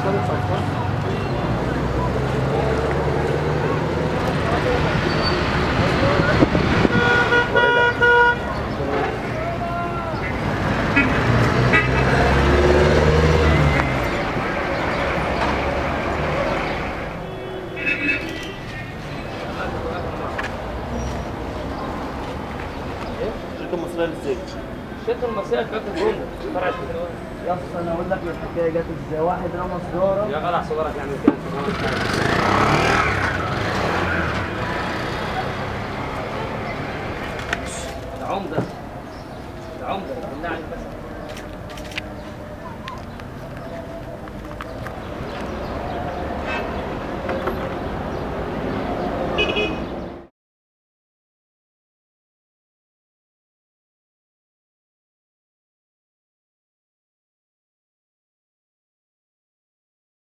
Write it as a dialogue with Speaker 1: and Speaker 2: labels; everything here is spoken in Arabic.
Speaker 1: الشركه المصريه كانت الجمله فرع اسكندريه.
Speaker 2: يا اسطى انا اقول لك الحكايه جت ازاي. واحد رمى سجاره
Speaker 1: يا جدع صورك يعني كده. ده عمده بالله عليك بس.